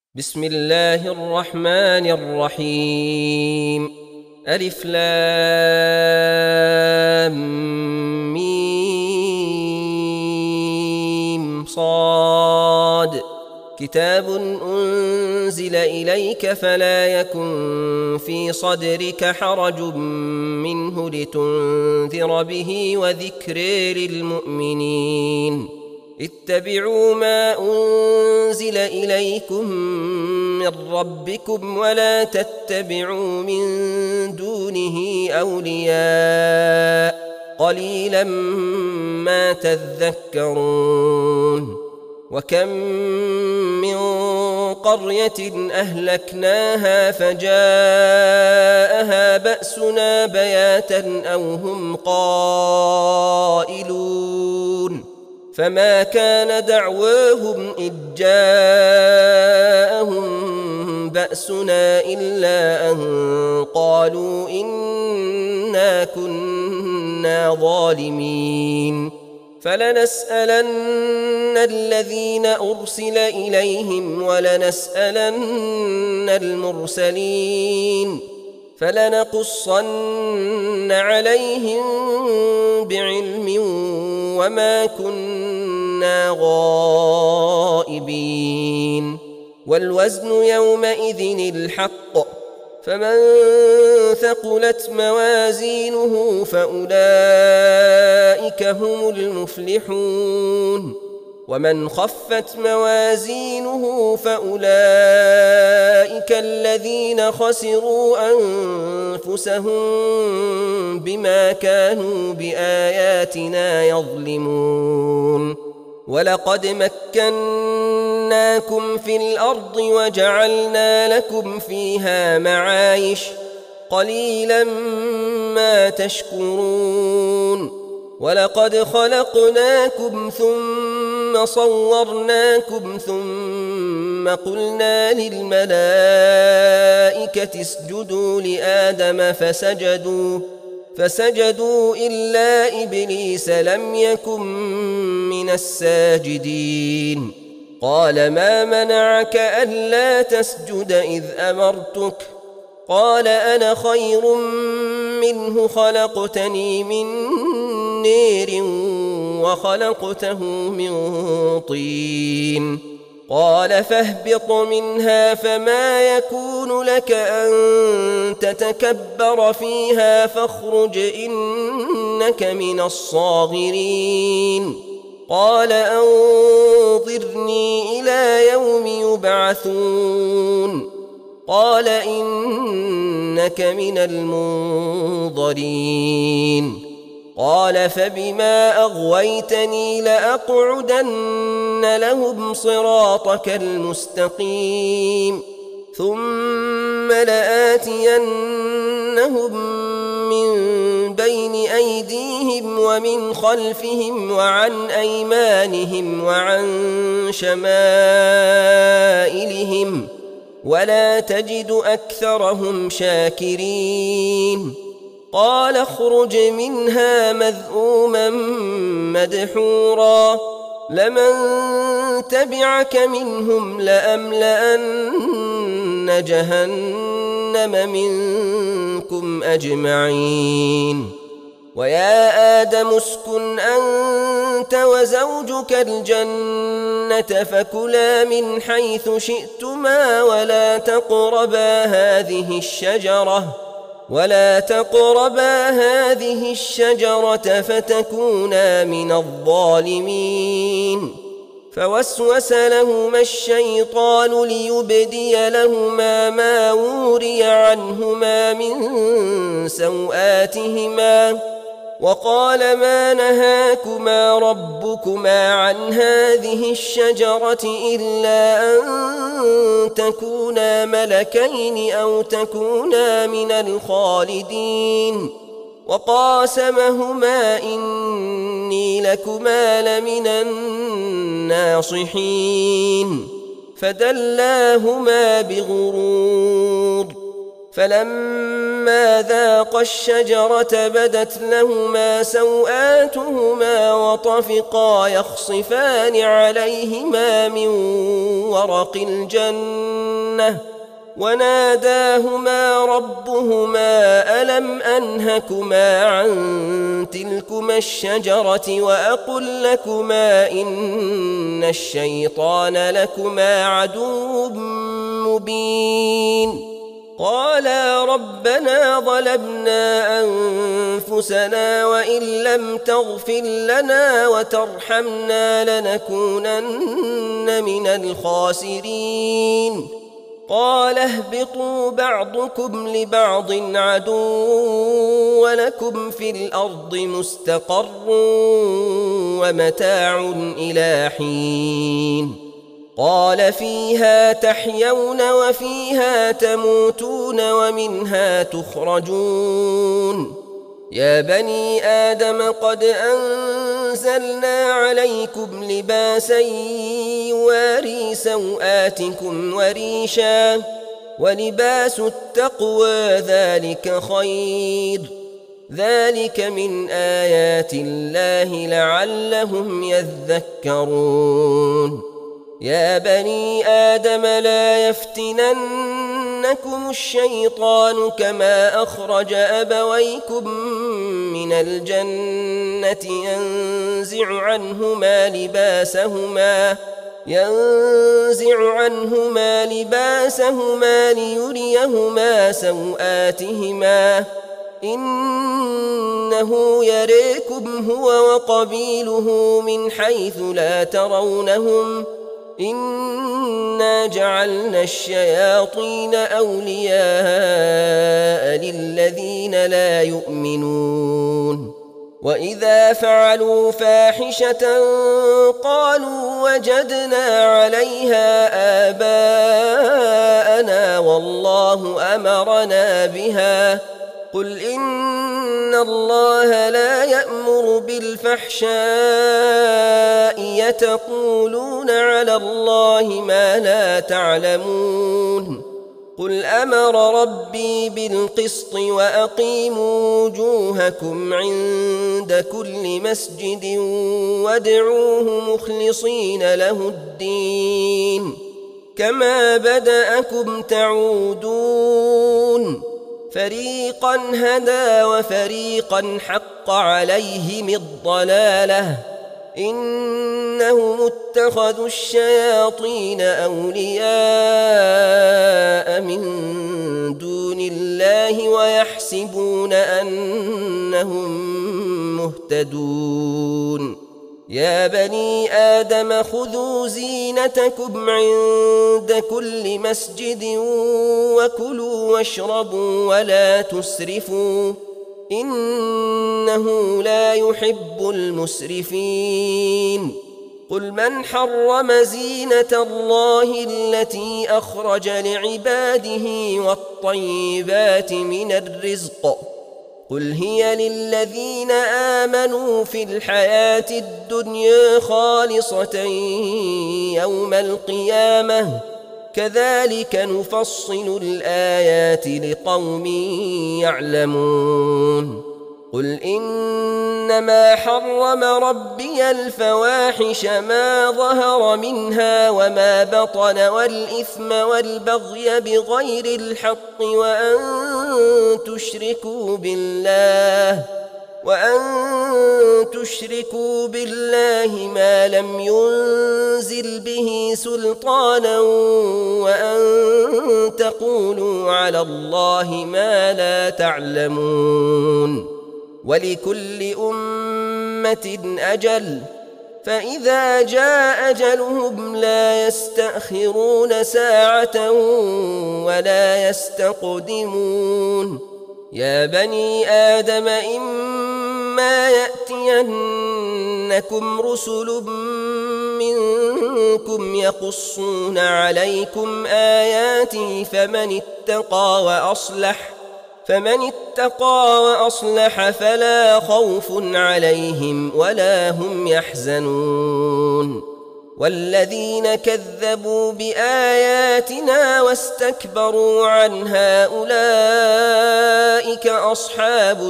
بسم الله الرحمن الرحيم. ألف لام ميم صاد. كتاب أنزل إليك فلا يكن في صدرك حرج منه لتنذر به وذكر للمؤمنين. اتبعوا ما أنزل إليكم من ربكم ولا تتبعوا من دونه أولياء قليلا ما تذكرون. وكم من قرية أهلكناها فجاءها بأسنا بياتا أو هم قائلون فما كان دعواهم إذ جاءهم بأسنا إلا أن قالوا إنا كنا ظالمين. فلنسألن الذين أرسل إليهم ولنسألن المرسلين فلنقصن عليهم بعلم وما كنا غائبين. والوزن يومئذ الحق فمن ثقلت موازينه فأولئك هم المفلحون ومن خفت موازينه فأولئك الذين خسروا أنفسهم بما كانوا بآياتنا يظلمون. ولقد مكناكم في الأرض وجعلنا لكم فيها معايش قليلا ما تشكرون. ولقد خلقناكم ثم صورناكم ثم قلنا للملائكة اسجدوا لآدم فسجدوا إلا إبليس لم يكن من الساجدين. قال ما منعك ألا تسجد إذ أمرتك؟ قال أنا خير منه خلقتني من نير وخلقته من طين. قال فاهبط منها فما يكون لك أن تتكبر فيها فاخرج إنك من الصاغرين. قال أنظرني إلى يوم يبعثون. قال إنك من المنظرين. قال فبما أغويتني لأقعدن لهم صراطك المستقيم ثم لآتينهم من بين أيديهم ومن خلفهم وعن أيمانهم وعن شمائلهم ولا تجد أكثرهم شاكرين. قال اخرج منها مذءوما مدحورا لمن تبعك منهم لأملأن جهنم منكم أجمعين. ويا آدم اسكن أنت وزوجك الجنة فكلا من حيث شئتما ولا تقربا هذه الشجرة فتكونا من الظالمين. فوسوس لهما الشيطان ليبدي لهما ما وري عنهما من سوآتهما وقال ما نهاكما ربكما عن هذه الشجرة إلا أن تكونا ملكين أو تكونا من الخالدين. وقاسمهما إني لكما لمن الناصحين فدلاهما بغرور. فلما ذاقا الشجرة بدت لهما سوآتهما وطفقا يخصفان عليهما من ورق الجنة وناداهما ربهما ألم أنهكما عن تلكما الشجرة وأقل لكما إن الشيطان لكما عدو مبين قالا ربنا ظلمنا أنفسنا وإن لم تغفر لنا وترحمنا لنكونن من الخاسرين قال اهبطوا بعضكم لبعض عدو ولكم في الأرض مستقر ومتاع إلى حين قال فيها تحيون وفيها تموتون ومنها تخرجون يا بني آدم قد أنزلنا عليكم لباسا يواري سوآتكم وريشا ولباس التقوى ذلك خير ذلك من آيات الله لعلهم يذكرون يا بني آدم لا يفتننكم الشيطان كما أخرج أبويكم من الجنة ينزع عنهما لباسهما ليريهما سوآتهما إنه يريكم هو وقبيله من حيث لا ترونهم إنا جعلنا الشياطين أولياء للذين لا يؤمنون وإذا فعلوا فاحشة قالوا وجدنا عليها آباءنا والله أمرنا بها قل إن الله لا يأمر بالفحشاء يتقولون على الله ما لا تعلمون قل أمر ربي بالقسط وأقيموا وجوهكم عند كل مسجد وادعوه مخلصين له الدين كما بدأكم تعودون فريقا هدى وفريقا حق عليهم الضلالة إنهم اتخذوا الشياطين أولياء من دون الله ويحسبون أنهم مهتدون يا بني آدم خذوا زينتكم عند كل مسجد وكلوا واشربوا ولا تسرفوا إنه لا يحب المسرفين قل من حرم زينة الله التي أخرج لعباده والطيبات من الرزق قل هي للذين آمنوا في الحياة الدنيا خالصة يوم القيامة كذلك نفصل الآيات لقوم يعلمون قل إنما حرم ربي الفواحش ما ظهر منها وما بطن والإثم والبغي بغير الحق وأن تشركوا بالله ما لم ينزل به سلطانا وأن تقولوا على الله ما لا تعلمون ولكل أمة أجل فإذا جاء أجلهم لا يستأخرون ساعة ولا يستقدمون يا بني آدم إما يأتينكم رسل منكم يقصون عليكم آياتي فمن اتقى وأصلح فلا خوف عليهم ولا هم يحزنون والذين كذبوا بآياتنا واستكبروا عنها أولئك أصحاب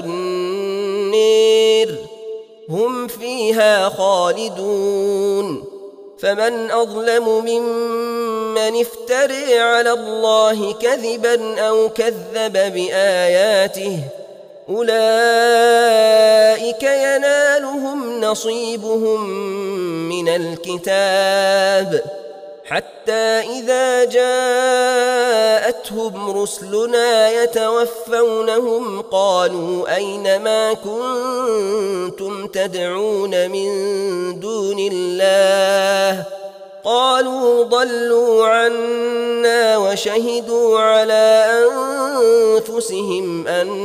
النار هم فيها خالدون فمن أظلم ممن افتري على الله كذبا أو كذب بآياته أولئك ينالهم نصيبهم من الكتاب حتى إذا جاءتهم رسلنا يتوفونهم قالوا أين ما كنتم تدعون من دون الله قالوا ضلوا عنا وشهدوا على أنفسهم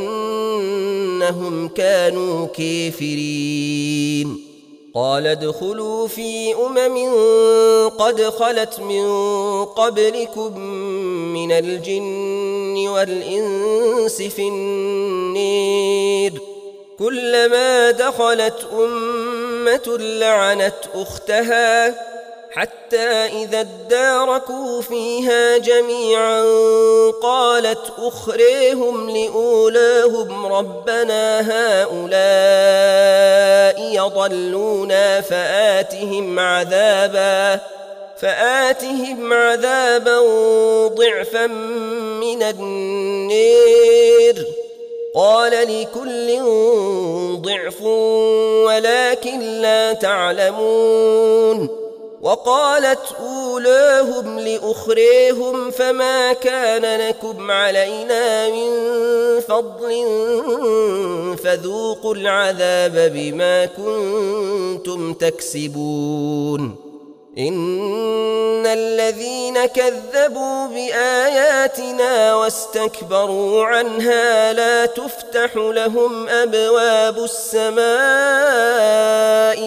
أنهم كانوا كافرين قال ادخلوا في قد خلت من قبلكم من الجن والإنس في النير كلما دخلت أمة لعنت أختها حتى إذا اداركوا فيها جميعا قالت أخريهم لأولاهم ربنا هؤلاء يضلونا فآتهم عذابا ضعفا من النير قال لكل ضعف ولكن لا تعلمون وقالت أولاهم لأخريهم فما كان لكم علينا من فضل فذوقوا العذاب بما كنتم تكسبون إن الذين كذبوا بآياتنا واستكبروا عنها لا تفتح لهم أبواب السماء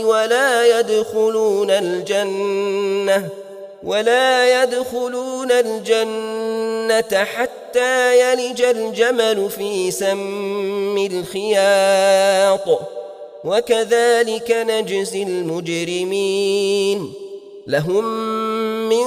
ولا يدخلون الجنة حتى يلج الجمل في سم الخياط وكذلك نجزي المجرمين لهم من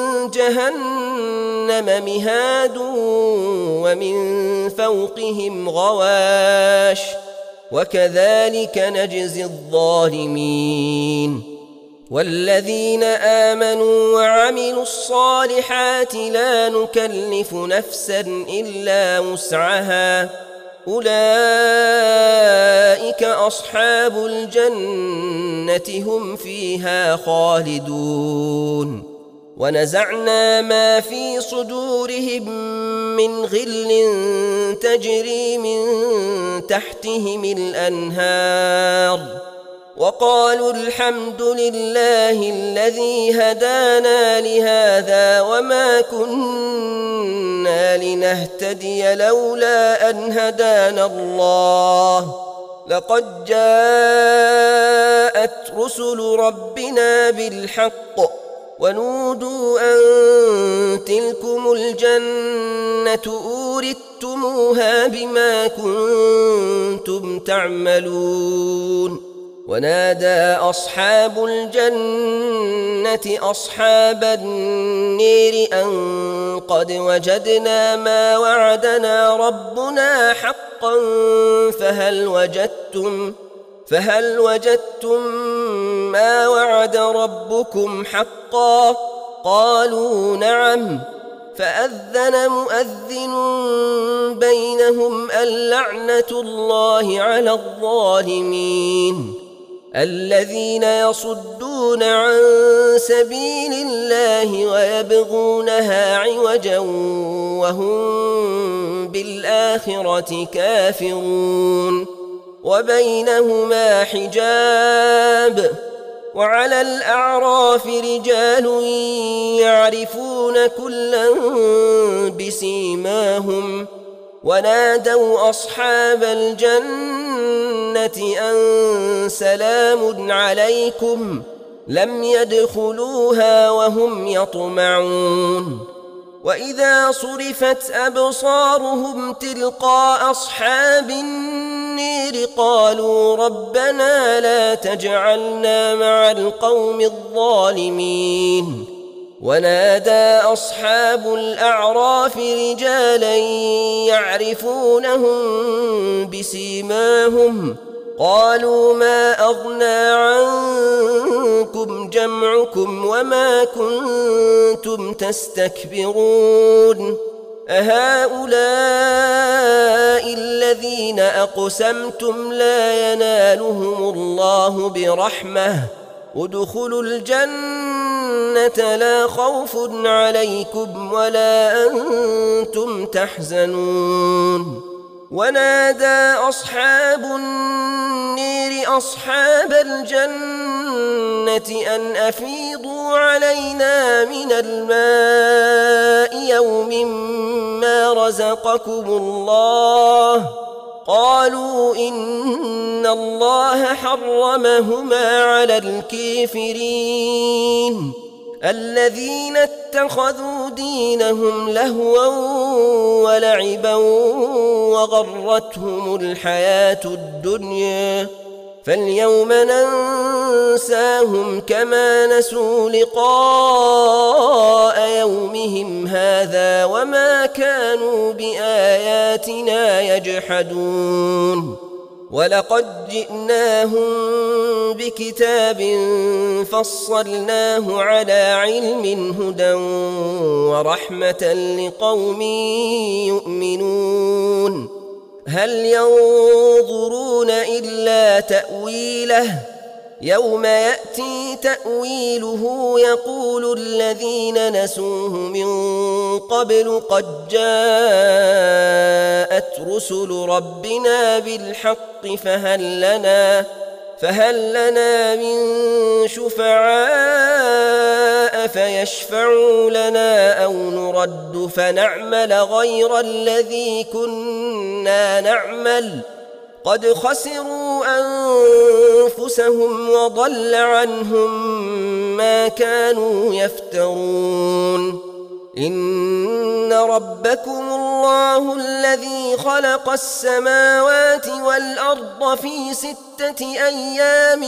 جهنم مهاد ومن فوقهم غواش وكذلك نجزي الظالمين والذين آمنوا وعملوا الصالحات لا نكلف نفسا إلا وسعها أولئك أصحاب الجنة هم فيها خالدون ونزعنا ما في صدورهم من غل تجري من تحتهم الأنهار وقالوا الحمد لله الذي هدانا لهذا وما كنا لنهتدي لولا أن هدانا الله لقد جاءت رسل ربنا بالحق ونودوا أن تلكم الجنة أورثتموها بما كنتم تعملون ونادى أصحاب الجنة أصحاب النير أن قد وجدنا ما وعدنا ربنا حقا فهل وجدتم ما وعد ربكم حقا قالوا نعم فأذن مؤذن بينهم اللعنة الله على الظالمين الذين يصدون عن سبيل الله ويبغونها عوجا وهم بالآخرة كافرون وبينهما حجاب وعلى الأعراف رجال يعرفون كلا بسيماهم ونادوا أصحاب الجنة أن سلام عليكم لم يدخلوها وهم يطمعون وإذا صرفت أبصارهم تلقاء أصحاب النير قالوا ربنا لا تجعلنا مع القوم الظالمين ونادى أصحاب الأعراف رجالا يعرفونهم بسيماهم قالوا ما أغنى عنكم جمعكم وما كنتم تستكبرون أهؤلاء الذين أقسمتم لا ينالهم الله برحمة ادخلوا الجنة لا خوف عليكم ولا أنتم تحزنون ونادى أصحاب النير أصحاب الجنة أن أفيضوا علينا من الماء يوم ما رزقكم الله قالوا إن الله حرمهما على الكافرين الذين اتخذوا دينهم لهوا ولعبا وغرتهم الحياة الدنيا فاليوم ننساهم كما نسوا لقاء يومهم هذا وما كانوا بآياتنا يجحدون ولقد جئناهم بكتاب فصلناه على علم هدى ورحمة لقوم يؤمنون هل ينظرون إلا تأويله يوم يأتي تأويله يقول الذين نسوه من قبل قد جاءت رسل ربنا بالحق فهل لنا من شفعاء فيشفعوا لنا أو نرد فنعمل غير الذي كنا نعمل قد خسروا أنفسهم وضل عنهم ما كانوا يفترون إن ربكم الله الذي خلق السماوات والأرض في 6 أيام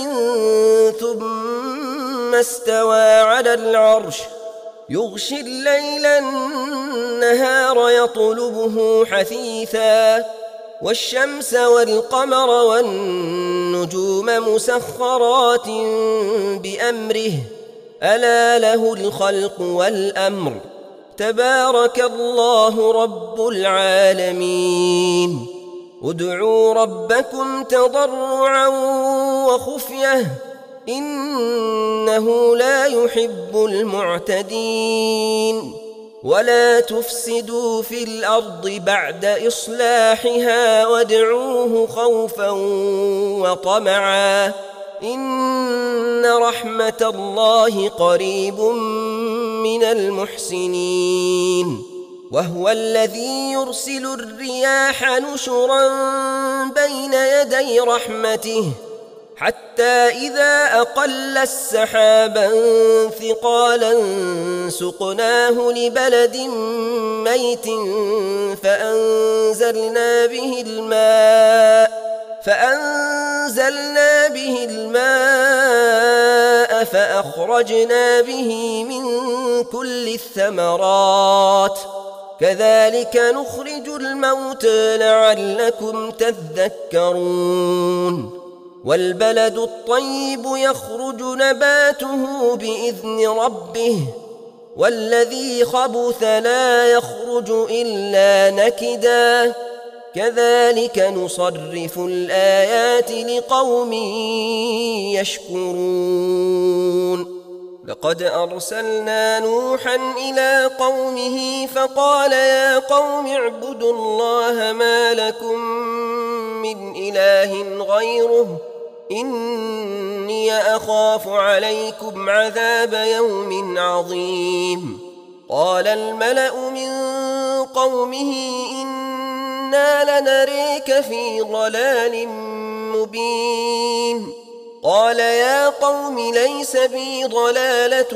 ثم استوى على العرش يغشي الليل النهار يطلبه حثيثا والشمس والقمر والنجوم مسخرات بأمره ألا له الخلق والأمر تبارك الله رب العالمين ادعوا ربكم تضرعا وخفية إنه لا يحب المعتدين ولا تفسدوا في الأرض بعد إصلاحها وادعوه خوفا وطمعا إن رحمة الله قريب من المحسنين وهو الذي يرسل الرياح نشرا بين يدي رحمته حتى إذا أقل السحابا ثقالا سقناه لبلد ميت فأنزلنا به الماء فأخرجنا به من كل الثمرات كذلك نخرج الموتى لعلكم تذكرون والبلد الطيب يخرج نباته بإذن ربه والذي خبث لا يخرج إلا نكدا كذلك نصرف الآيات لقوم يشكرون لقد أرسلنا نوحا إلى قومه فقال يا قوم اعبدوا الله ما لكم من إله غيره إني أخاف عليكم عذاب يوم عظيم قال الملأ من قومه إنا لنريك في ضلال مبين قال يا قوم ليس بي ضلالة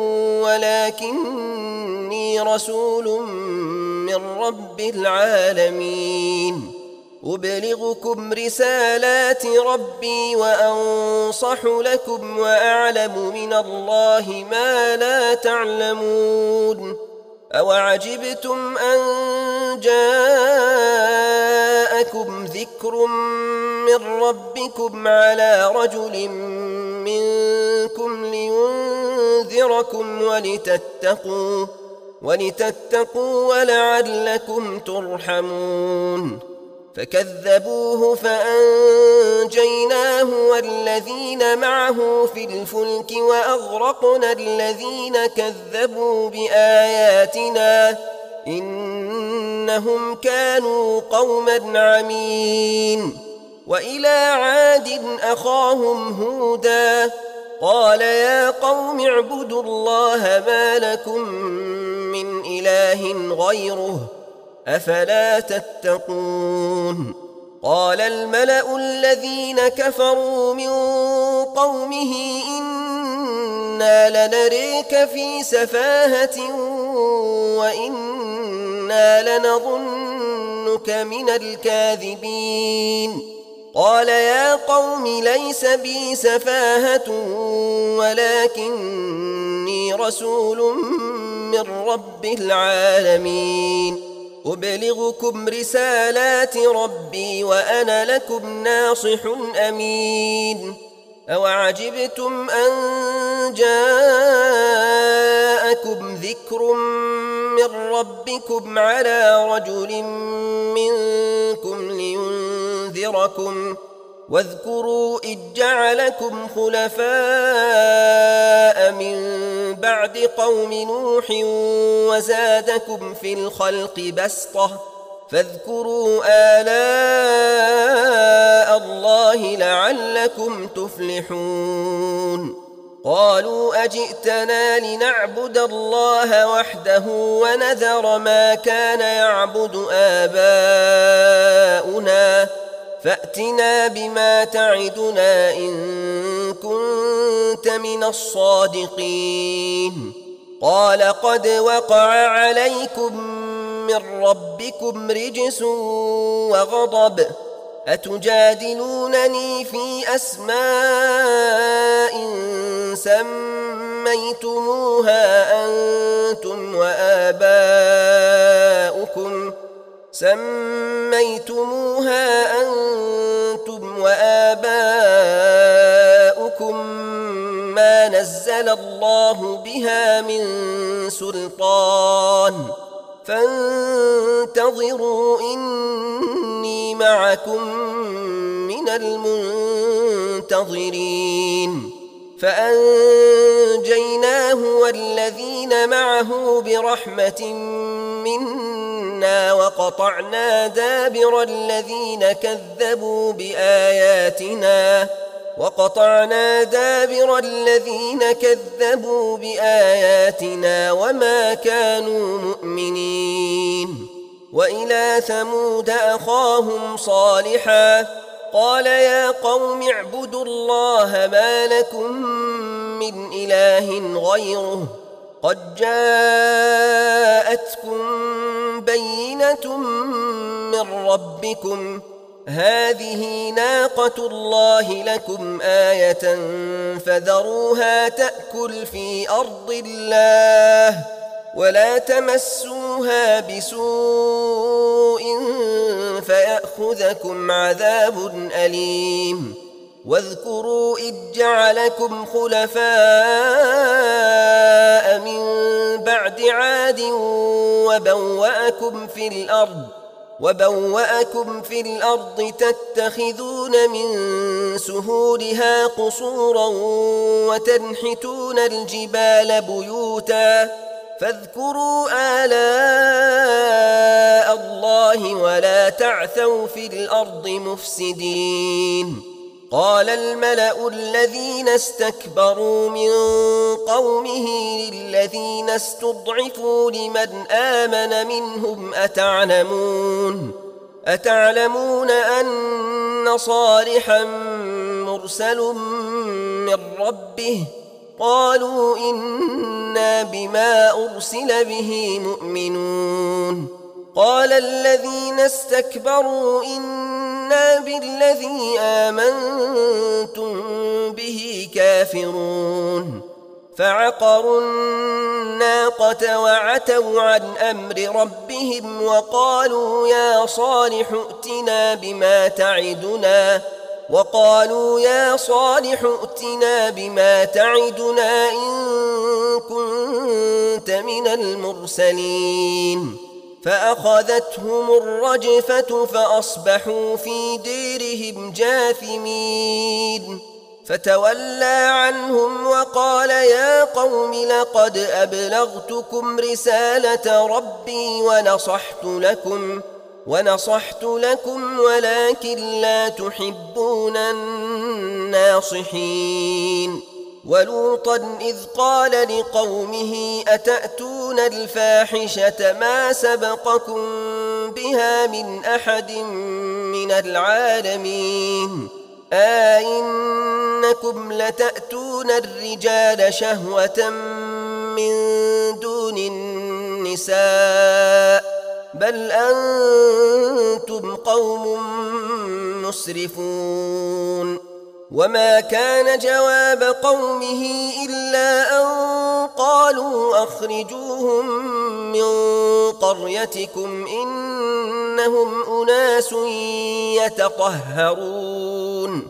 ولكني رسول من رب العالمين أبلغكم رسالات ربي وأنصح لكم وأعلم من الله ما لا تعلمون أوعجبتم أن جاءكم ذكر من ربكم على رجل منكم لينذركم ولتتقوا ولعلكم ترحمون فكذبوه فأنجيناه والذين معه في الفلك وأغرقنا الذين كذبوا بآياتنا إنهم كانوا قوما عمين وإلى عاد أخاهم هودا قال يا قوم اعبدوا الله ما لكم من إله غيره أفلا تتقون قال الملأ الذين كفروا من قومه إنا لنريك في سفاهة وإنا لنظنك من الكاذبين قال يا قوم ليس بي سفاهة ولكني رسول من رب العالمين أبلغكم رسالات ربي وأنا لكم ناصح أمين أوعجبتم أن جاءكم ذكر من ربكم على رجل منكم لينذركم واذكروا إذ جعلكم خلفاء من بعد قوم نوح وزادكم في الخلق بسطة فاذكروا آلاء الله لعلكم تفلحون قالوا أجئتنا لنعبد الله وحده ونذر ما كان يعبد آباؤنا فأتنا بما تعدنا إن كنت من الصادقين قال قد وقع عليكم من ربكم رجس وغضب أتجادلونني في أسماء سميتموها أنتم وآباؤكم ما نزل الله بها من سلطان فانتظروا إني معكم من المنتظرين فأنجيناه والذين معه برحمة منا وقطعنا دابر الذين كذبوا بآياتنا وما كانوا مؤمنين وإلى ثمود أخاهم صالحا قال يا قوم اعبدوا الله ما لكم من إله غيره قد جاءتكم بينة من ربكم هذه ناقة الله لكم آية فذروها تأكل في أرض الله ولا تمسوها بسوء فيأخذكم عذاب أليم واذكروا إذ جعلكم خلفاء من بعد عاد وبوأكم في الأرض تتخذون من سهولها قصورا وتنحتون الجبال بيوتا فاذكروا آلاء الله ولا تعثوا في الأرض مفسدين قال الملأ الذين استكبروا من قومه للذين استضعفوا لمن آمن منهم أتعلمون أن صالحا مرسل من ربه قالوا إنا بما أرسل به مؤمنون قال الذين استكبروا إنا بالذي آمنتم به كافرون فعقروا الناقة وعتوا عن أمر ربهم وقالوا يا صالح ائتنا بما تعدنا إن كنت من المرسلين فأخذتهم الرجفة فأصبحوا في ديرهم جاثمين فتولى عنهم وقال يا قوم لقد أبلغتكم رسالة ربي ونصحت لكم ولكن لا تحبون الناصحين ولوطا إذ قال لقومه أتأتون الفاحشة ما سبقكم بها من أحد من العالمين أئنكم لتأتون الرجال شهوة من دون النساء بل أنتم قوم مسرفون وما كان جواب قومه إلا أن قالوا أخرجوهم من قريتكم إنهم أناس يتطهرون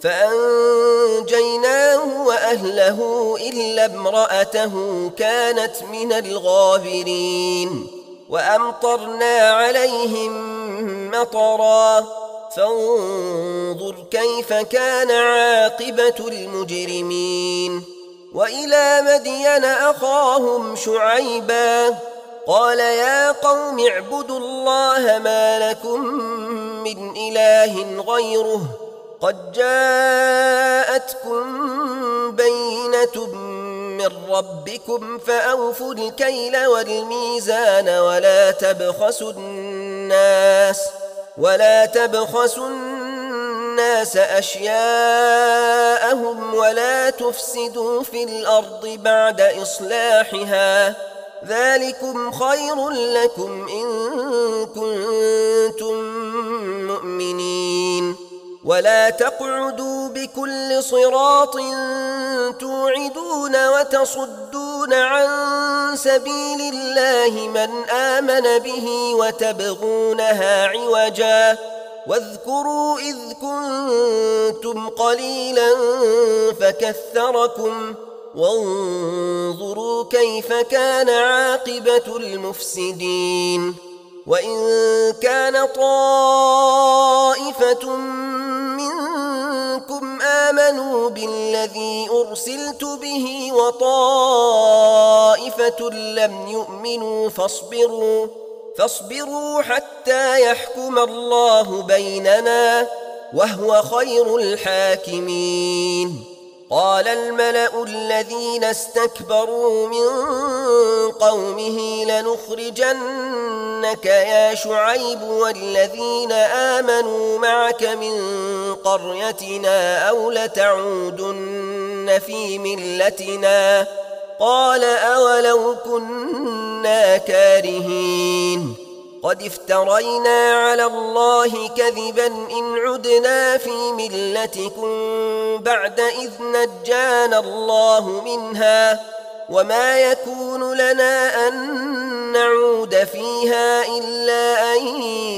فأنجيناه وأهله إلا امرأته كانت من الغابرين وأمطرنا عليهم مطرا فانظر كيف كان عاقبة المجرمين وإلى مدين أخاهم شعيبا قال يا قوم اعبدوا الله ما لكم من إله غيره قد جاءتكم بينة من ربكم فأوفوا الكيل والميزان ولا تبخسوا الناس أشياءهم ولا تفسدوا في الأرض بعد إصلاحها ذلكم خير لكم إن كنتم مؤمنين ولا تقعدوا بكل صراط توعدون وتصدون عن سبيل الله من آمن به وتبغونها عوجا واذكروا إذ كنتم قليلا فكثركم وانظروا كيف كان عاقبة المفسدين وإن كان طائفة منكم آمنوا بالذي أرسلت به وطائفة لم يؤمنوا فاصبروا حتى يحكم الله بيننا وهو خير الحاكمين قال الملأ الذين استكبروا من قومه لنخرجنك يا شعيب والذين آمنوا معك من قريتنا أو لتعودن في ملتنا قال أولو كنا كارهين قد افترينا على الله كذبا إن عدنا في ملتكم بعد إذ نجانا الله منها وما يكون لنا أن نعود فيها إلا أن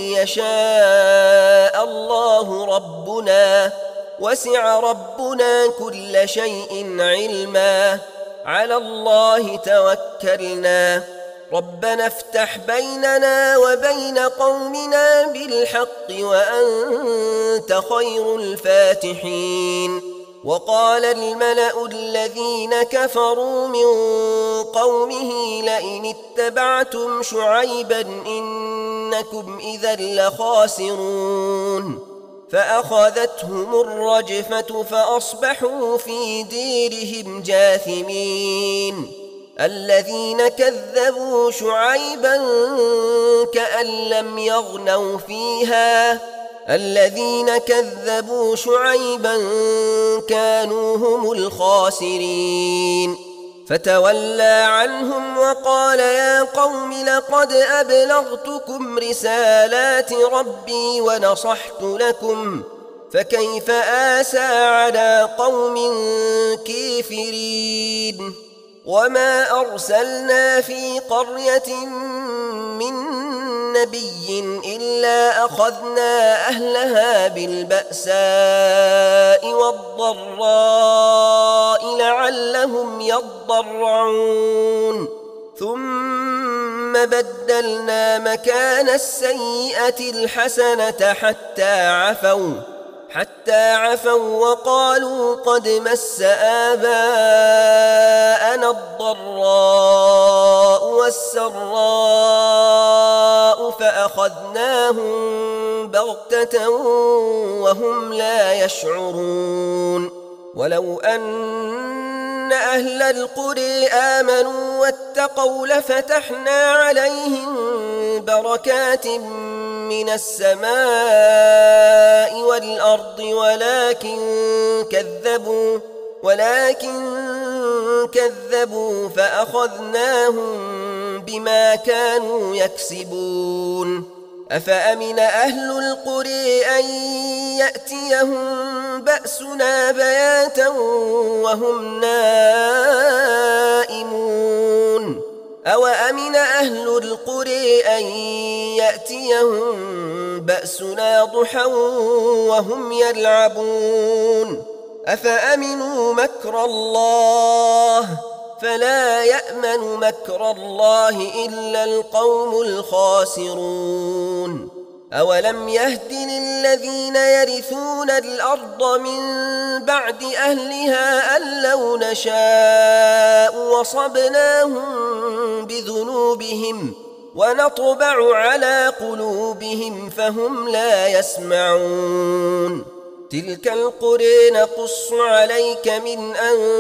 يشاء الله ربنا وسع ربنا كل شيء علما على الله توكلنا ربنا افتح بيننا وبين قومنا بالحق وأنت خير الفاتحين وقال الملأ الذين كفروا من قومه لئن اتبعتم شعيبا إنكم إذا لخاسرون فأخذتهم الرجفة فأصبحوا في ديرهم جاثمين الذين كذبوا شعيبا كأن لم يغنوا فيها الذين كذبوا شعيبا كانوا هم الخاسرين فتولى عنهم وقال يا قوم لقد أبلغتكم رسالات ربي ونصحت لكم فكيف آسى على قوم كافرين وما أرسلنا في قرية من نبي إلا أخذنا أهلها بالبأساء والضراء لعلهم يضرعون ثم بدلنا مكان السيئة الحسنة حتى عفوا وقالوا قد مس آباءنا الضراء والسراء فأخذناهم بغتة وهم لا يشعرون ولو أن أهل القرى آمنوا واتقوا لفتحنا عليهم بركات من السماء والأرض ولكن كذبوا فأخذناهم بما كانوا يكسبون أفأمن أهل القرى أن يأتيهم بأسنا بياتا وهم نائمون أوأمن أهل القرى أن يأتيهم بأسنا ضحى وهم يلعبون أفأمنوا مكر الله فلا يأمن مكر الله إلا القوم الخاسرون أولم يهد للذين يرثون الأرض من بعد أهلها أن لو نشاء وصبناهم بذنوبهم ونطبع على قلوبهم فهم لا يسمعون تلك القرى نقص عليك من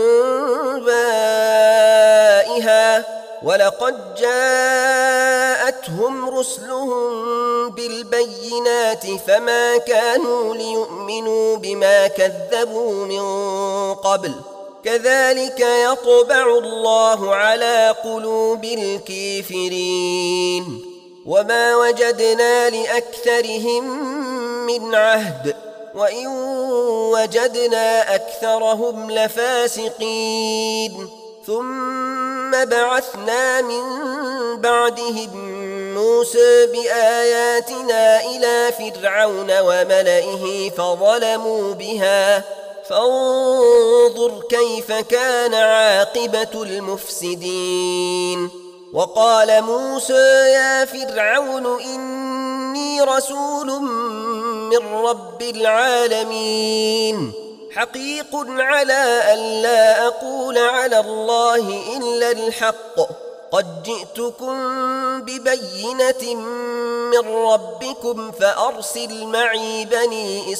أنبائها ولقد جاءتهم رسلهم بالبينات فما كانوا ليؤمنوا بما كذبوا من قبل كذلك يطبع الله على قلوب الكافرين وما وجدنا لأكثرهم من عهد وإن وجدنا أكثرهم لفاسقين ثم بعثنا من بعدهم موسى بآياتنا إلى فرعون وملئه فظلموا بها فانظر كيف كان عاقبة المفسدين وقال موسى يا فرعون إني رسول من رب العالمين حقيق على أن لا أقول على الله إلا الحق قد جئتكم ببينة من ربكم فأرسل معي بني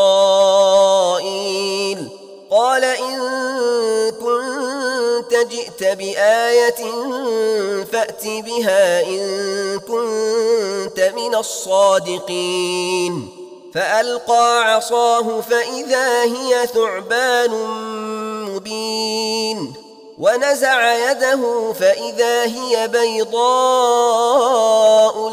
إسرائيل قال إن كنت جئت بآية فأت بها إن كنت من الصادقين فألقى عصاه فإذا هي ثعبان مبين ونزع يده فإذا هي بيضاء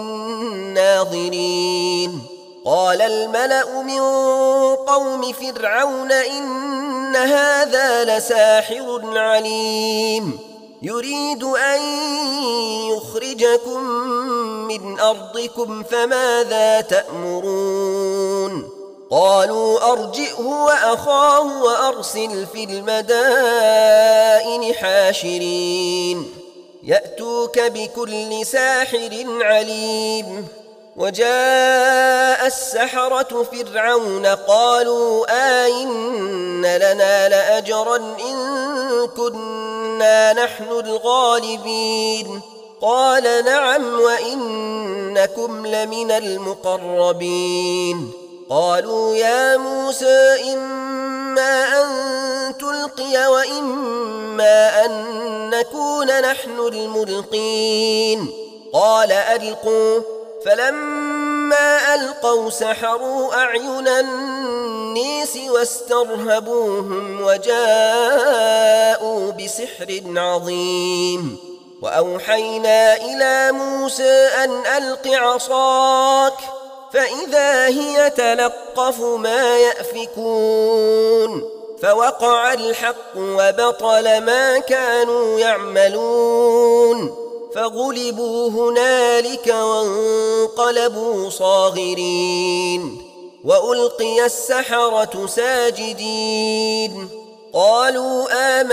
للناظرين قال الملأ من قوم فرعون إن هذا لساحر عليم يريد أن يخرجكم من أرضكم فماذا تأمرون قالوا أرجئه وأخاه وأرسل في المدائن حاشرين يأتوك بكل ساحر عليم وجاء السحرة فرعون قالوا آئن لنا لأجرا إن كنا نحن الغالبين قال نعم وإنكم لمن المقربين قالوا يا موسى إما أن تلقي وإما أن نكون نحن الملقين قال ألقوا فلما ألقوا سحروا أعين الناس واسترهبوهم وجاءوا بسحر عظيم وأوحينا إلى موسى أن ألق عصاك فإذا هي تلقف ما يأفكون فوقع الحق وبطل ما كانوا يعملون فغلبوا هنالك وانقلبوا صاغرين وألقي السحرة ساجدين قالوا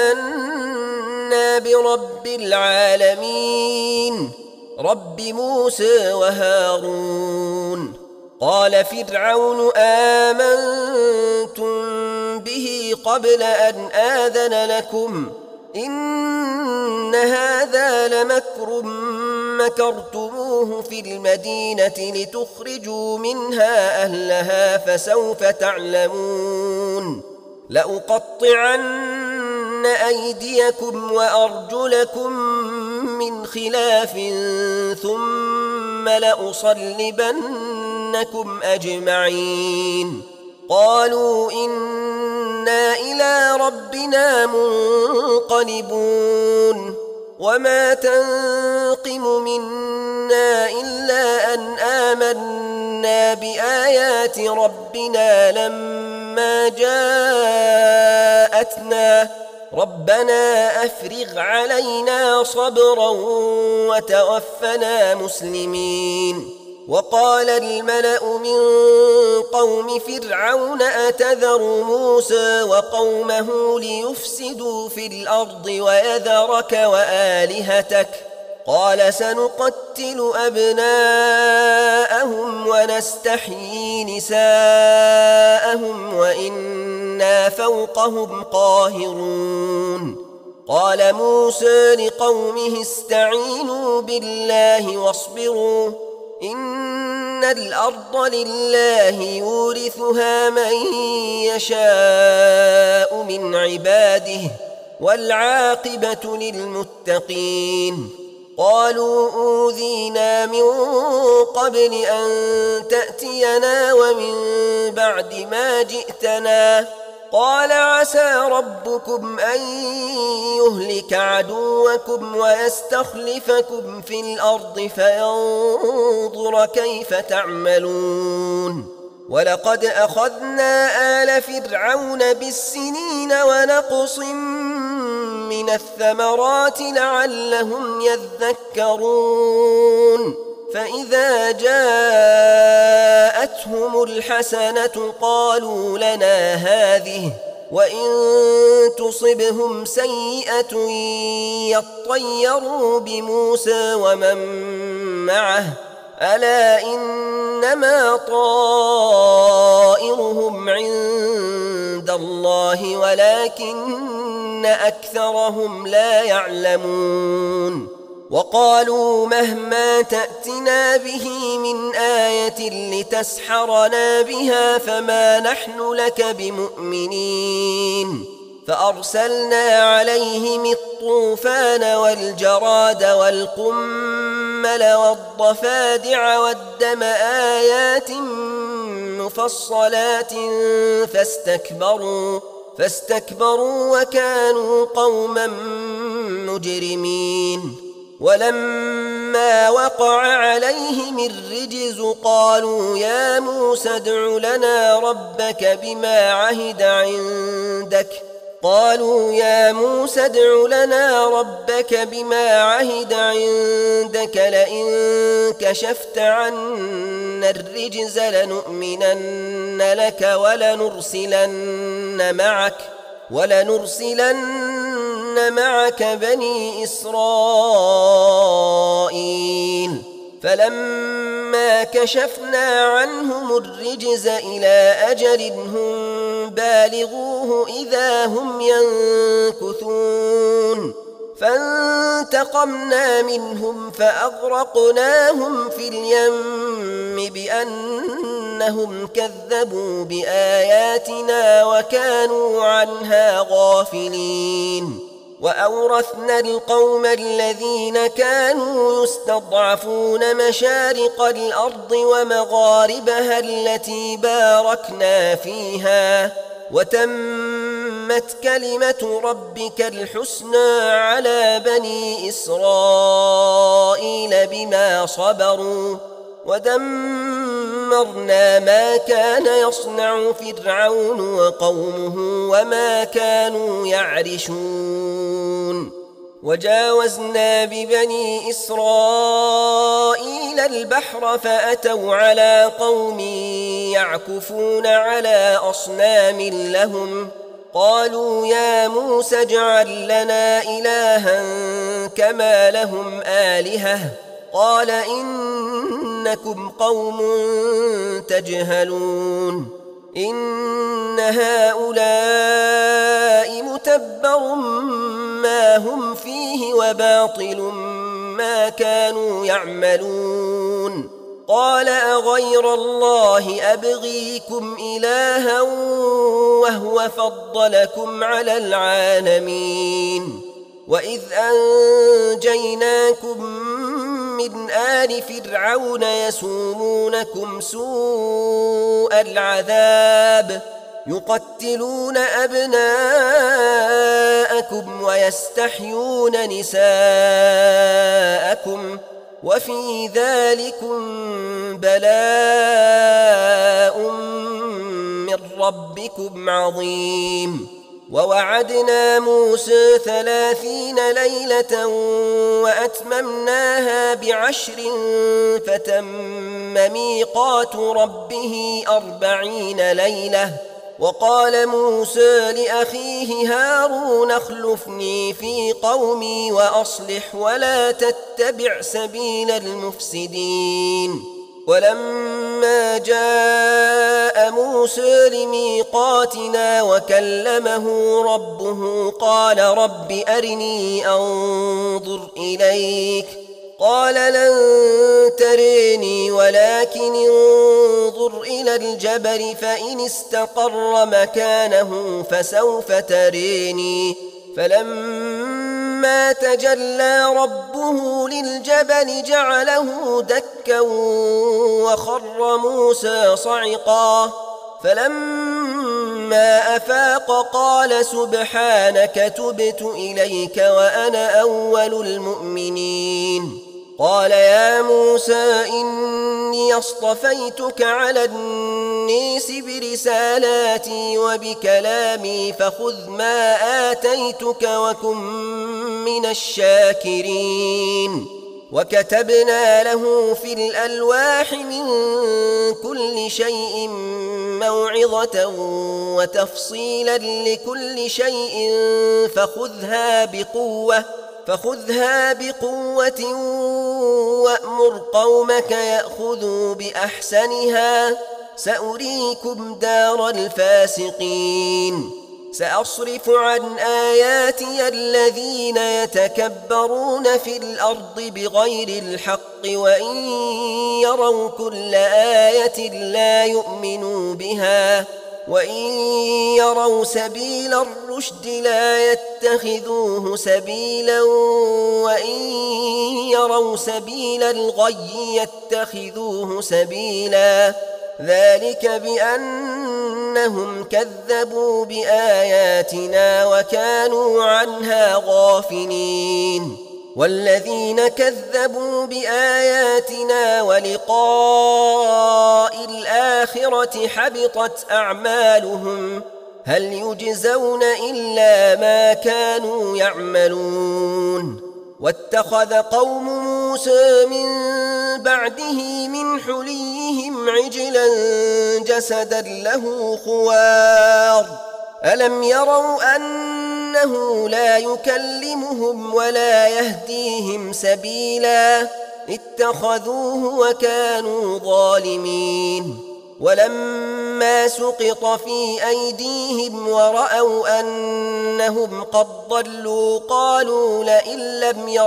آمنا برب العالمين رب موسى وهارون قال فرعون آمنتم به قبل أن آذن لكم إن هذا لمكر مكرتموه في المدينة لتخرجوا منها أهلها فسوف تعلمون لأقطعن أيديكم وأرجلكم من خلاف ثم لأصلبنكم أجمعين قالوا إنا إلى ربنا منقلبون وما تنقم منا إلا أن آمنا بآيات ربنا لما جاءتنا ربنا أفرغ علينا صبرا وتوفنا مسلمين وقال الملأ من قوم فرعون أتذر موسى وقومه ليفسدوا في الأرض ويذرك وآلهتك قال سنقتل أبناءهم ونستحيي نساءهم وإنا فوقهم قاهرون قال موسى لقومه استعينوا بالله واصبروا إن الأرض لله يورثها من يشاء من عباده والعاقبة للمتقين قالوا أوذينا من قبل أن تأتينا ومن بعد ما جئتنا قال عسى ربكم أن يهلك عدوكم ويستخلفكم في الأرض فينظر كيف تعملون ولقد أخذنا آل فرعون بالسنين ونقص من الثمرات لعلهم يذكرون فإذا جاءتهم الحسنة قالوا لنا هذه وإن تصبهم سيئة يطيروا بموسى ومن معه ألا إنما طائرهم عند الله ولكن أكثرهم لا يعلمون وقالوا مهما تأتنا به من آية لتسحرنا بها فما نحن لك بمؤمنين فأرسلنا عليهم الطوفان والجراد والقمل والضفادع والدم آيات مفصلات فاستكبروا وكانوا قوما مجرمين ولما وقع عليهم الرجز قالوا يا موسى ادع لنا ربك بما عهد عندك لئن كشفت عنا الرجز لنؤمنن لك ولنرسلن معك بني إسرائيل فلما كشفنا عنهم الرجز إلى أجل هم بالغوه إذا هم ينكثون فانتقمنا منهم فأغرقناهم في اليم بأنهم كذبوا بآياتنا وكانوا عنها غافلين وأورثنا القوم الذين كانوا يستضعفون مشارق الأرض ومغاربها التي باركنا فيها وتمت كلمة ربك الحسنى على بني إسرائيل بما صبروا ودمرنا ودمرنا ما كان يصنع فرعون وقومه وما كانوا يعرشون وجاوزنا ببني إسرائيل البحر فأتوا على قوم يعكفون على أصنام لهم قالوا يا موسى اجعل لنا إلها كما لهم آلهة قال إنكم قوم تجهلون إن هؤلاء متبر ما هم فيه وباطل ما كانوا يعملون قال أغير الله أبغيكم إلها وهو فضلكم على العالمين وإذ أنجيناكم من آل فرعون يسومونكم سوء العذاب يقتلون أبناءكم ويستحيون نساءكم وفي ذلكم بلاء من ربكم عظيم ووعدنا موسى 30 ليلة وأتممناها ب10 فتم ميقات ربه 40 ليلة وقال موسى لأخيه هارون اخلفني في قومي وأصلح ولا تتبع سبيل المفسدين ولما جاء موسى لميقاتنا وكلمه ربه قال رب أرني أنظر إليك قال لن تريني ولكن انظر إلى الجبل فإن استقر مكانه فسوف تريني فلما تجلى ربه للجبل جعله دكا وخر موسى صعقا فلما أفاق قال سبحانك تبت إليك وأنا أول المؤمنين قال يا موسى إني اصطفيتك على الناس برسالاتي وبكلامي فخذ ما آتيتك وكن من الشاكرين وكتبنا له في الألواح من كل شيء موعظة وتفصيلا لكل شيء فخذها بقوة وأمر قومك يأخذوا بأحسنها سأريكم دار الفاسقين سأصرف عن آياتي الذين يتكبرون في الأرض بغير الحق وإن يروا كل آية لا يؤمنوا بها وإن يروا سبيل الرشد لا يتخذوه سبيلا وإن يروا سبيل الغي يتخذوه سبيلا ذلك بأنهم كذبوا بآياتنا وكانوا عنها غافلين والذين كذبوا بآياتنا ولقاء الآخرة حبطت أعمالهم هل يجزون إلا ما كانوا يعملون واتخذ قوم موسى من بعده من حليهم عجلا جسدا له خوار ألم يروا أنه لا يكلمهم ولا يهديهم سبيلا اتخذوه وكانوا ظالمين ولما سقط في أيديهم ورأوا أنهم قد ضلوا قالوا لئن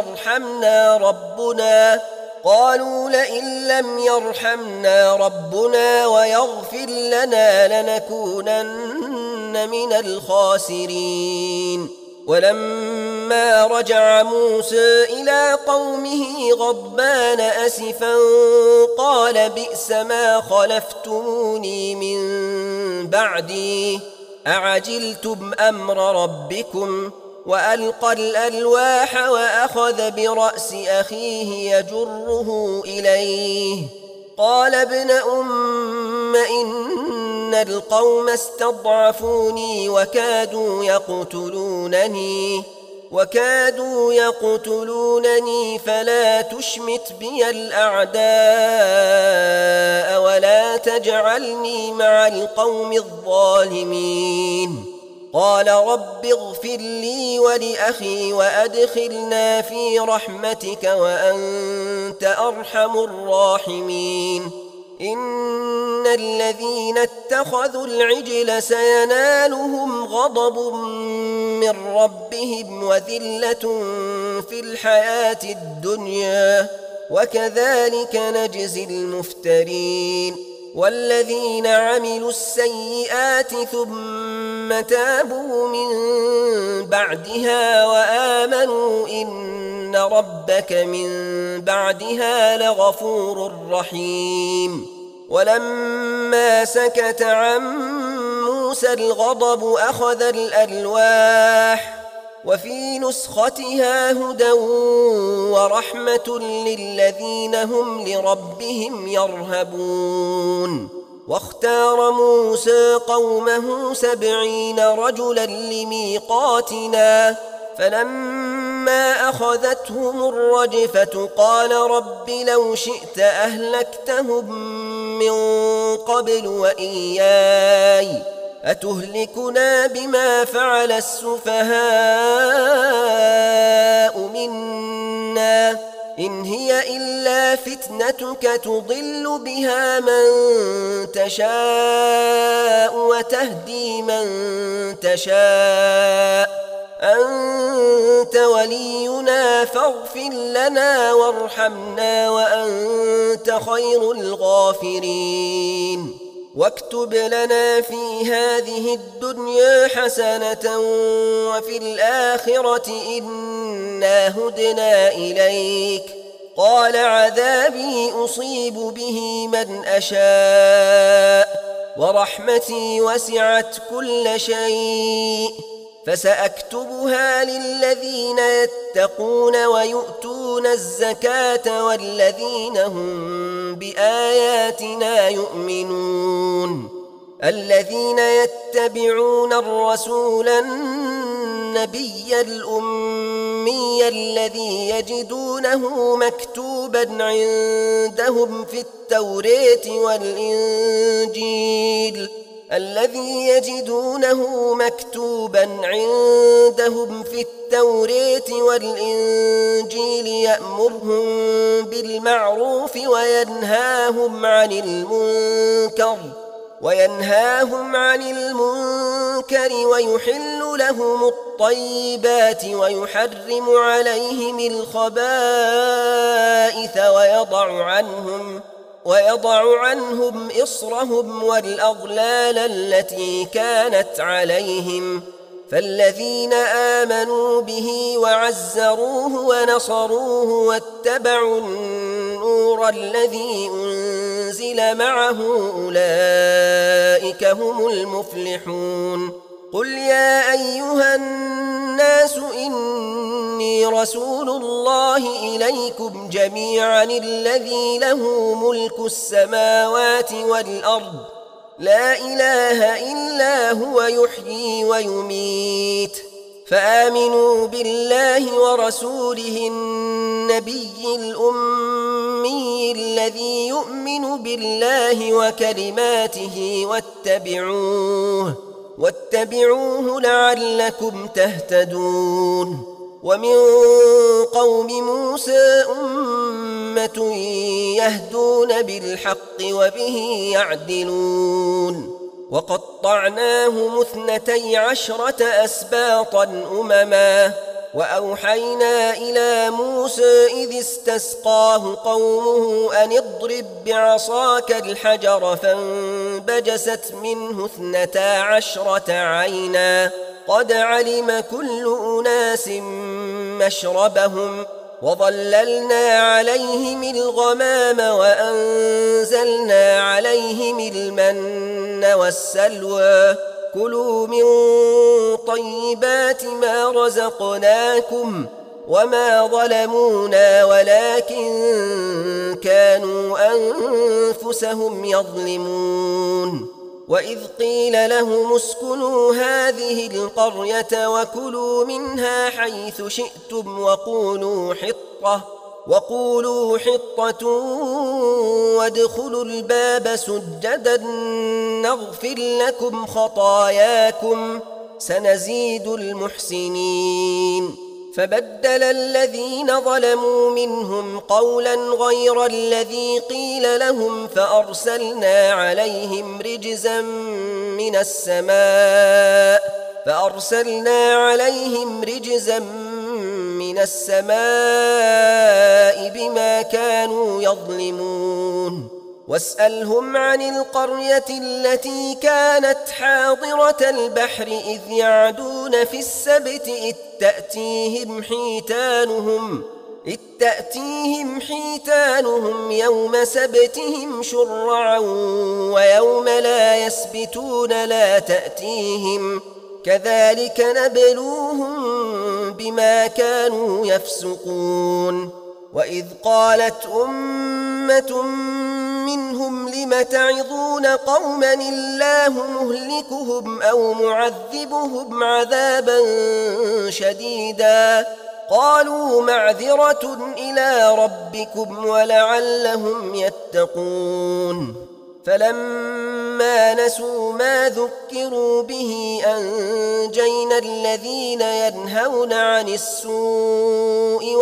لم يرحمنا ربنا ويغفر لنا لنكونن من الخاسرين ولما رجع موسى إلى قومه غضبان أسفا قال بئس ما خلفتموني من بعدي أعجلتم أمر ربكم وألقى الألواح وأخذ برأس أخيه يجره إليه قال ابن أم إن القوم استضعفوني وكادوا يقتلونني فلا تشمت بي الأعداء ولا تجعلني مع القوم الظالمين. قال رب اغفر لي ولأخي وأدخلنا في رحمتك وأنت أرحم الراحمين. إن الذين اتخذوا العجل سينالهم غضب من ربهم وذلة في الحياة الدنيا وكذلك نجزي المفترين. والذين عملوا السيئات ثم تابوا من بعدها وآمنوا إن ربك من بعدها لغفور رحيم. ولما سكت عن موسى الغضب أخذ الألواح وفي نسختها هدى ورحمة للذين هم لربهم يرهبون. واختار موسى قومه 70 رجلا لميقاتنا فلما أخذتهم الرجفة قال رب لو شئت أهلكتهم من قبل وإياي أتهلكنا بما فعل السفهاء منا إن هي إلا فتنتك تضل بها من تشاء وتهدي من تشاء أنت ولينا فاغفر لنا وارحمنا وأنت خير الغافرين. واكتب لنا في هذه الدنيا حسنة وفي الآخرة إنا هدنا إليك. قال عذابي أصيب به من أشاء ورحمتي وسعت كل شيء فسأكتبها للذين يتقون ويؤتون الزكاة والذين هم بآياتنا يؤمنون. الذين يتبعون الرسول النبي الأمي الذي يجدونه مكتوبا عندهم في التوراة والإنجيل يأمرهم بالمعروف وينهاهم عن المنكر ويحل لهم الطيبات ويحرم عليهم الخبائث ويضع عنهم إصرهم والأغلال التي كانت عليهم. فالذين آمنوا به وعزروه ونصروه واتبعوا النور الذي أنزل معه أولئك هم المفلحون. قل يا أيها الناس إني رسول الله إليكم جميعا الذي له ملك السماوات والأرض لا إله إلا هو يحيي ويميت. فآمنوا بالله ورسوله النبي الأمي الذي يؤمن بالله وكلماته واتبعوه لعلكم تهتدون. ومن قوم موسى أمة يهدون بالحق وبه يعدلون. وقطعناهم 12 أسباطا أمما وأوحينا إلى موسى إذ استسقاه قومه أن اضرب بعصاك الحجر فانبجست منه 12 عينا قد علم كل أناس مشربهم وظللنا عليهم الغمام وأنزلنا عليهم المن والسلوى كلوا من طيبات ما رزقناكم وما ظلمونا ولكن كانوا أنفسهم يظلمون وإذ قيل لهم اسكنوا هذه القرية وكلوا منها حيث شئتم وقولوا حطة وادخلوا الباب سجدا نغفر لكم خطاياكم سنزيد المحسنين فبدل الذين ظلموا منهم قولا غير الذي قيل لهم فأرسلنا عليهم رجزا من السماء بما كانوا يظلمون واسألهم عن القرية التي كانت حاضرة البحر إذ يعدون في السبت إذ تأتيهم حيتانهم يوم سبتهم شرعا ويوم لا يسبتون لا تأتيهم كذلك نبلوهم بما كانوا يفسقون وإذ قالت أمة منهم لم تعظون قوما الله مهلكهم أو معذبهم عذابا شديدا قالوا معذرة إلى ربكم ولعلهم يتقون فلما نسوا ما ذكروا به أنجينا الذين ينهون عن السوء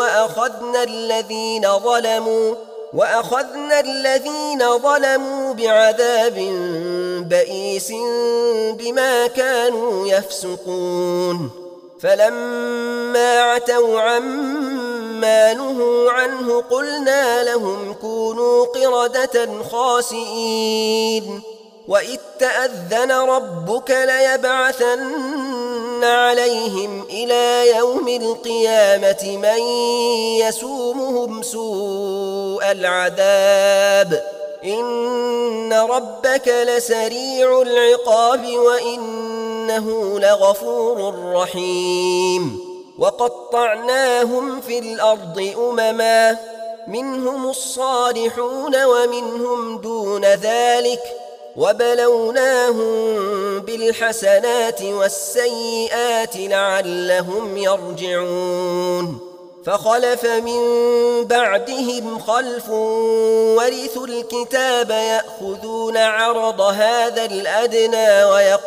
وأخذنا الذين ظلموا بعذاب بئيس بما كانوا يفسقون فلما عتوا عما نهوا عنه قلنا لهم كونوا قردة خاسئين وإذ تأذن ربك ليبعثن عليهم إلى يوم القيامة من يسومهم سوء العذاب إن ربك لسريع العقاب وإنه لغفور رحيم وقطعناهم في الأرض أمما منهم الصالحون ومنهم دون ذلك وبلوناهم بالحسنات والسيئات لعلهم يرجعون فخلف من بعدهم خلف ورثوا الكتاب يأخذون عرض هذا الأدنى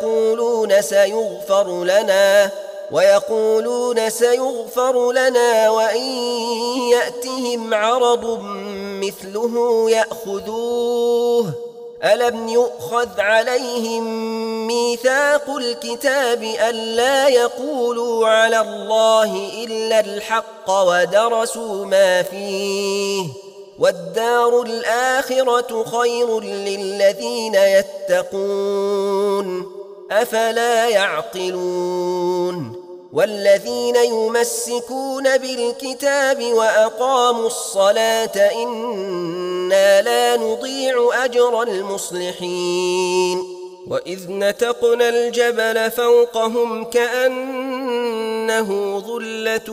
ويقولون سيغفر لنا وإن يأتهم عرض مثله يأخذوه ألم يؤخذ عليهم ميثاق الكتاب ألا يقولوا على الله إلا الحق ودرسوا ما فيه والدار الآخرة خير للذين يتقون أفلا يعقلون والذين يمسكون بالكتاب وأقاموا الصلاة إنا لا نضيع أجر المصلحين وإذ نتقنا الجبل فوقهم كأنه ظلة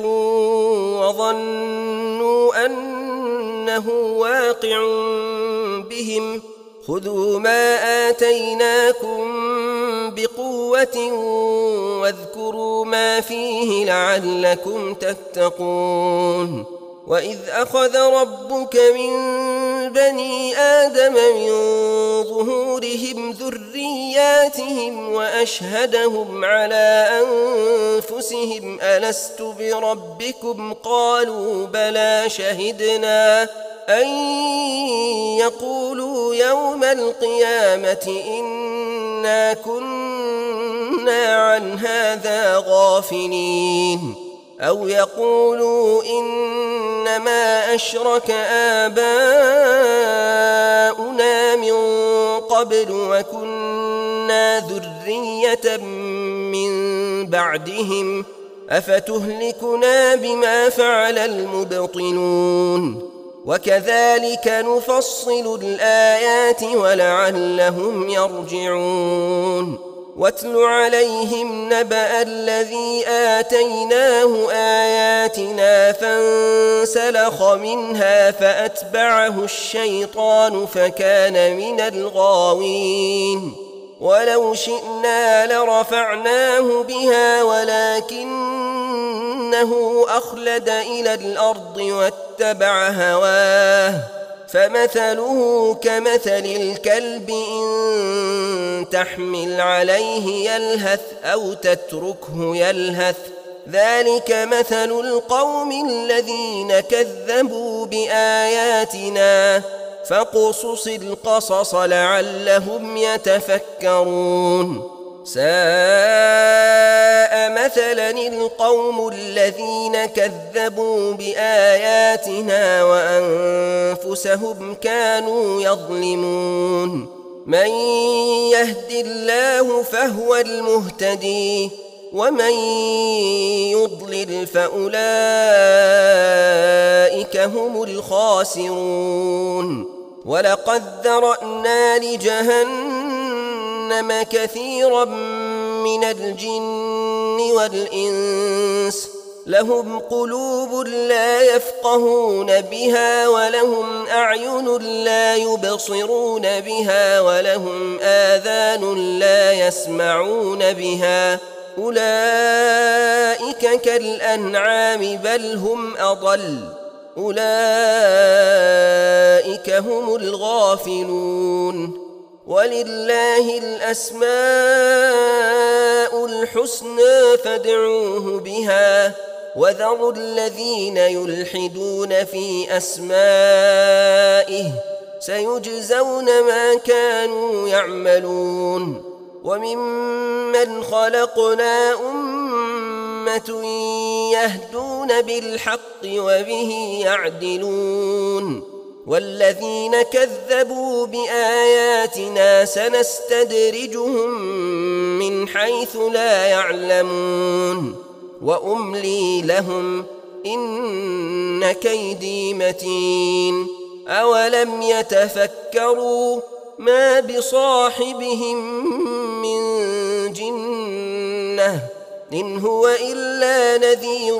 وظنوا أنه واقع بهم خذوا ما آتيناكم بقوة واذكروا ما فيه لعلكم تتقون وإذ أخذ ربك من بني آدم من ظهورهم ذرياتهم وأشهدهم على أنفسهم ألست بربكم قالوا بلى شهدنا أن يقولوا يوم القيامة إنا كنا عن هذا غافلين أو يقولوا إنما أشرك آباؤنا من قبل وكنا ذرية من بعدهم أفتهلكنا بما فعل المبطلون وكذلك نفصل الآيات ولعلهم يرجعون واتل عليهم نبأ الذي آتيناه آياتنا فانسلخ منها فأتبعه الشيطان فكان من الغاوين ولو شئنا لرفعناه بها ولكنه أخلد إلى الأرض واتبع هواه فمثله كمثل الكلب إن تحمل عليه يلهث أو تتركه يلهث ذلك مثل القوم الذين كذبوا بآياتنا فاقصص القصص لعلهم يتفكرون ساء مثلا القوم الذين كذبوا بآياتنا وأنفسهم كانوا يظلمون من يهد الله فهو المهتدي ومن يضلل فأولئك هم الخاسرون ولقد ذرأنا لجهنم كثيرا من الجن والإنس لهم قلوب لا يفقهون بها ولهم أعين لا يبصرون بها ولهم آذان لا يسمعون بها أولئك كالأنعام بل هم أضل أولئك هم الغافلون ولله الأسماء الحسنى فادعوه بها وذروا الذين يلحدون في أسمائه سيجزون ما كانوا يعملون وممن خلقنا أمة يهدون بالحق وبه يعدلون والذين كذبوا بآياتنا سنستدرجهم من حيث لا يعلمون وأملي لهم إن كيدي متين أولم يتفكروا ما بصاحبهم من جنة إن هو إلا نذير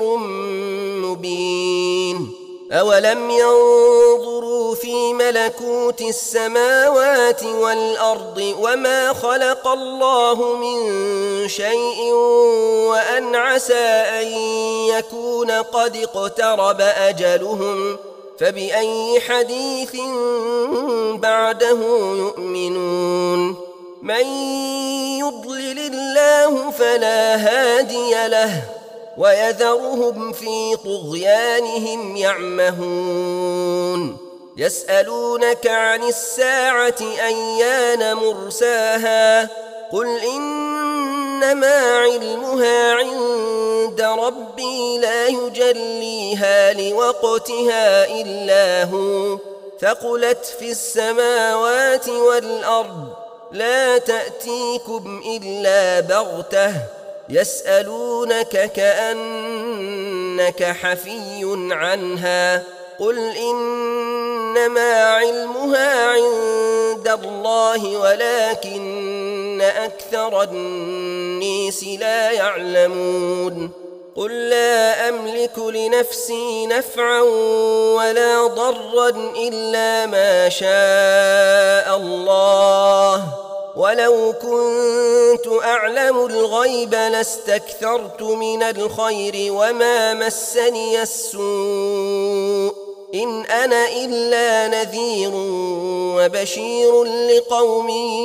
مبين أولم ينظروا في ملكوت السماوات والأرض وما خلق الله من شيء وأن عسى أن يكون قد اقترب أجلهم فبأي حديث بعده يؤمنون من يضلل الله فلا هادي له ويذرهم في طغيانهم يعمهون يسألونك عن الساعة أيان مرساها قل إنما علمها عند ربي لا يجليها لوقتها إلا هو ثقلت في السماوات والأرض لا تأتيكم إلا بغتة يسألونك كأنك حفي عنها قل إنما علمها عند الله ولكن أكثر الناس لا يعلمون قل لا أملك لنفسي نفعا ولا ضرا إلا ما شاء الله ولو كنت أعلم الغيب لاستكثرت من الخير وما مسني السوء إن أنا إلا نذير وبشير لقوم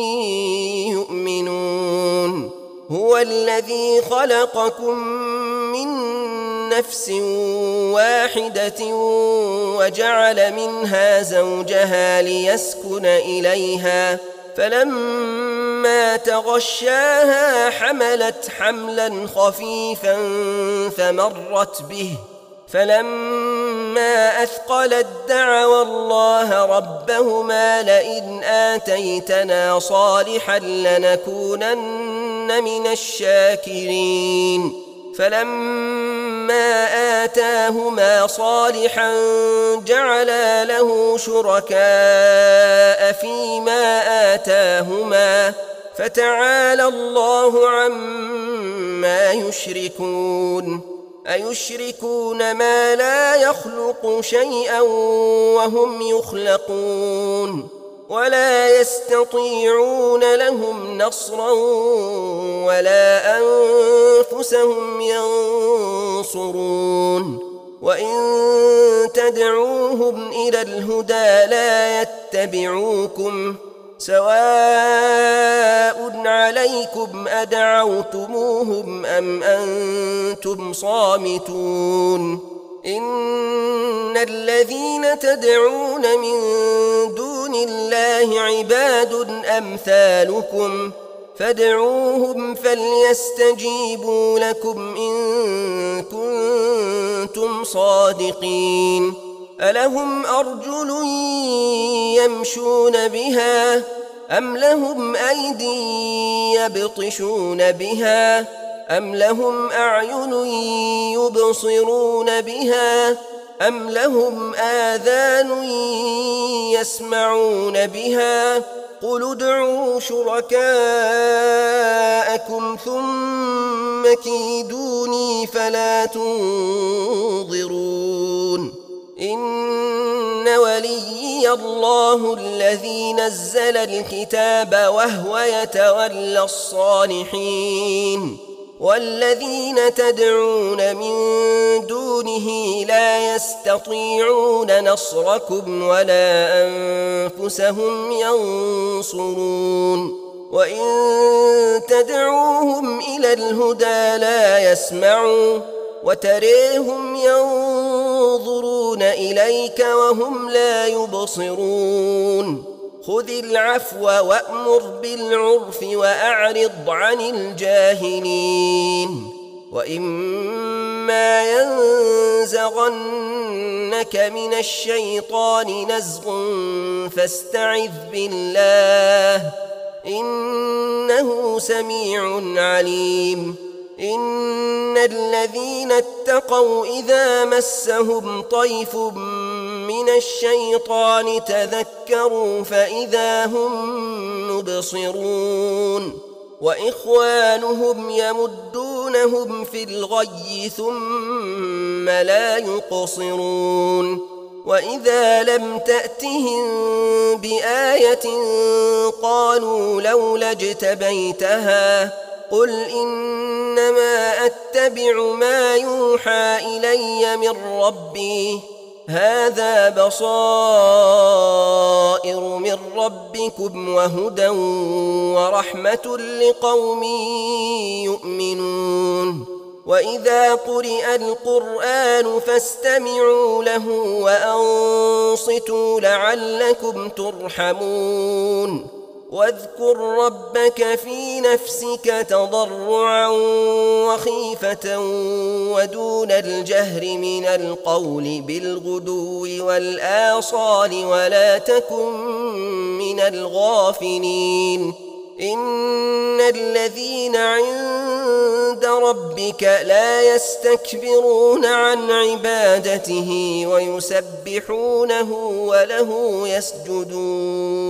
يؤمنون هو الذي خلقكم من نفس واحدة وجعل منها زوجها ليسكن إليها فلما تغشاها حملت حملا خفيفا فمرت به فلما أثقلت دعوا الله ربهما لئن آتيتنا صالحا لنكونن من الشاكرين فلما آتاهما صالحا جعلا له شركاء فيما آتاهما فتعالى الله عما يشركون أيشركون ما لا يخلق شيئا وهم يخلقون ولا يستطيعون لهم نصرا ولا أنفسهم ينصرون وإن تدعوهم إلى الهدى لا يتبعوكم سواء عليكم أدعوتموهم أم أنتم صامتون إن الذين تدعون من دون الله عباد أمثالكم فادعوهم فليستجيبوا لكم إن كنتم صادقين ألهم أرجل يمشون بها أم لهم أيدي يبطشون بها أم لهم أعين يبصرون بها أم لهم آذان يسمعون بها قل ادعوا شركاءكم ثم كيدوني فلا تنظرون إن وليي الله الذي نزل الكتاب وهو يتولى الصالحين والذين تدعون من دونه لا يستطيعون نصركم ولا أنفسهم ينصرون وإن تدعوهم إلى الهدى لا يسمعوا وتريهم ينظرون إليك وهم لا يبصرون خذ العفو وأمر بالعرف وأعرض عن الجاهلين وإما ينزغنك من الشيطان نزغ فاستعذ بالله إنه سميع عليم إن الذين اتقوا إذا مسهم طيف من الشيطان تذكروا فإذا هم مبصرون وإخوانهم يمدونهم في الغي ثم لا يقصرون وإذا لم تأتهم بآية قالوا لولا اجتبيتها قل إنما أتبع ما يوحى إلي من ربي هذا بصائر من ربكم وهدى ورحمة لقوم يؤمنون وإذا قرئ القرآن فاستمعوا له وأنصتوا لعلكم ترحمون واذكر ربك في نفسك تضرعا وخيفة ودون الجهر من القول بالغدو والآصال ولا تكن من الغافلين إن الذين عند ربك لا يستكبرون عن عبادته ويسبحونه وله يسجدون